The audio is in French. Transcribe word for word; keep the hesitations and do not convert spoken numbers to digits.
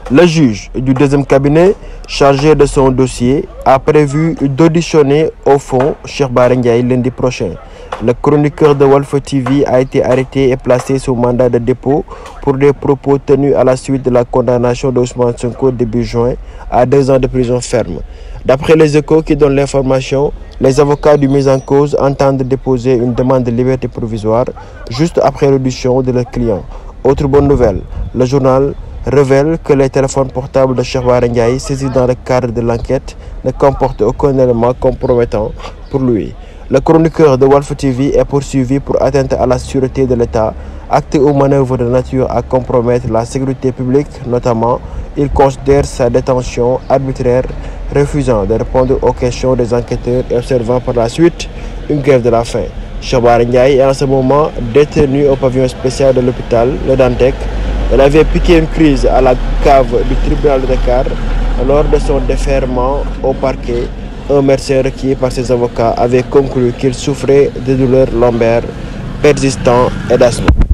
Le juge du deuxième cabinet chargé de son dossier a prévu d'auditionner au fond Cheikh Bara Ndiaye lundi prochain. Le chroniqueur de Walf T V a été arrêté et placé sous mandat de dépôt pour des propos tenus à la suite de la condamnation d'Ousmane Sonko début juin à deux ans de prison ferme. D'après les Échos qui donnent l'information, les avocats du mis en cause entendent déposer une demande de liberté provisoire juste après l'audition de leur client. Autre bonne nouvelle, le journal révèle que les téléphones portables de Cheikh Bara Ndiaye saisis dans le cadre de l'enquête ne comportent aucun élément compromettant pour lui. Le chroniqueur de Walf T V est poursuivi pour atteinte à la sûreté de l'État, acte ou manœuvre de nature à compromettre la sécurité publique. Notamment, il considère sa détention arbitraire, refusant de répondre aux questions des enquêteurs et observant par la suite une grève de la faim. Cheikh Bara Ndiaye est en ce moment détenu au pavillon spécial de l'hôpital Le Dantec. Elle avait piqué une crise à la cave du tribunal de Dakar lors de son déferment au parquet. Un médecin requis par ses avocats avait conclu qu'il souffrait de douleurs lombaires persistantes et d'asthme.